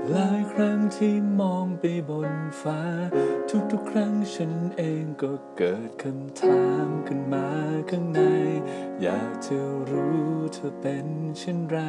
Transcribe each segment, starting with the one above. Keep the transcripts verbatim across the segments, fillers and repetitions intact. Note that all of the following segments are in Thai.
หลายครั้งที่มองไปบนฟ้าทุกๆครั้งฉันเองก็เกิดคำถามขึ้นมาข้างในอยากจะรู้เธอเป็นเช่นไร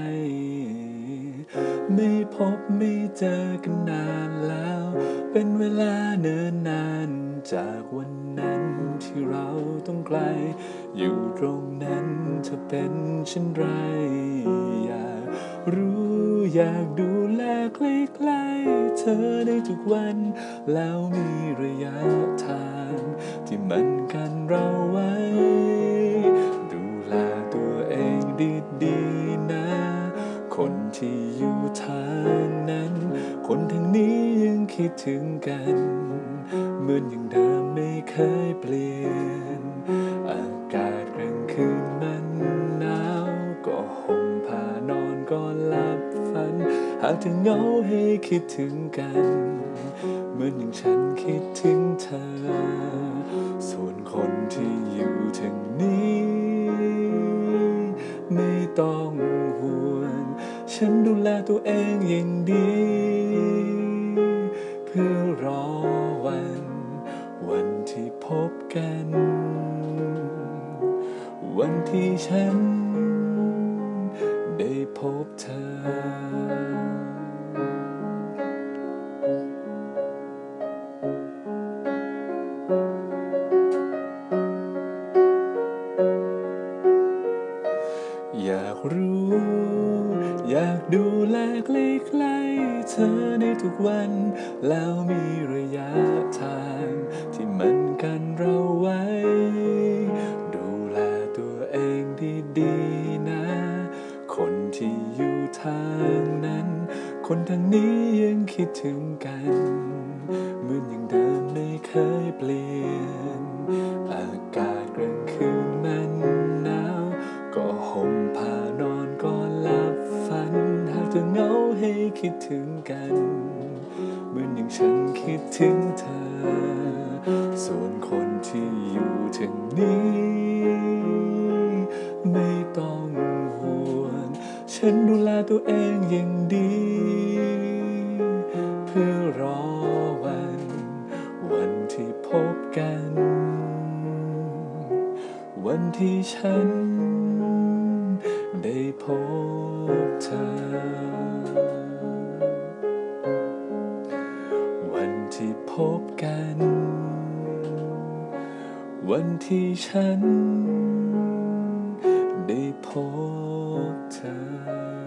ไม่พบไม่เจอกันนานแล้วเป็นเวลาเนิ่นนานจากวันนั้นที่เราต้องไกลอยู่ตรงนั้นเธอเป็นเช่นไรอยากรู้อยากดูแลใกล้ๆเธอได้ทุกวันแล้วมีระยะทางที่มันกันเราไว้ดูแลตัวเองดีๆนะคนที่อยู่ทางนั้นคนทางนี้ยังคิดถึงกันเหมือนอย่างเดิมไม่เคยเปลี่ยนอากาศกลางคืนมันหนาวก็ห่มผ้านอนก็หลับฝันหากเธอเหงาให้คิดถึงกันเหมือนอย่างฉันคิดถึงเธอส่วนคนที่อยู่ทางนี้ไม่ต้องห่วงฉันดูแลตัวเองอย่างดีเพื่อรอวันวันที่พบกันวันที่ฉันได้พบเธออยากรู้อยากดูแลใกล้ๆเธอในทุกวันแล้วมีระยะทางที่มันกันเราไว้ดูแลตัวเองดีๆนะคนที่อยู่ทางนั้นคนทางนี้ยังคิดถึงกันเหมือนอย่างเดิมไม่เคยเปลี่ยนอากาศกลางคืนมันหนาวก็ห่มผ้านอนก็หลับฝันหากเธอเหงาให้คิดถึงกันเหมือนอย่างฉันคิดถึงเธอส่วนคนที่อยู่ทางนี้ไม่ต้องห่วงฉันดูแลตัวเองอย่างดีเพื่อรอวันวันที่พบกันวันที่ฉันได้พบเธอวันที่พบกันวันที่ฉันได้พบเธอ